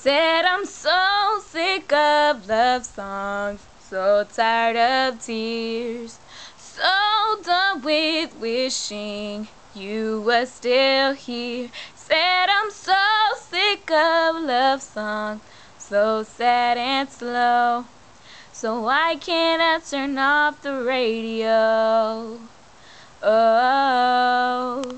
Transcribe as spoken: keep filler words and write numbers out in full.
Said I'm so sick of love songs, so tired of tears, so done with wishing you were still here. Said I'm so sick of love songs, so sad and slow, so why can't I turn off the radio? Oh.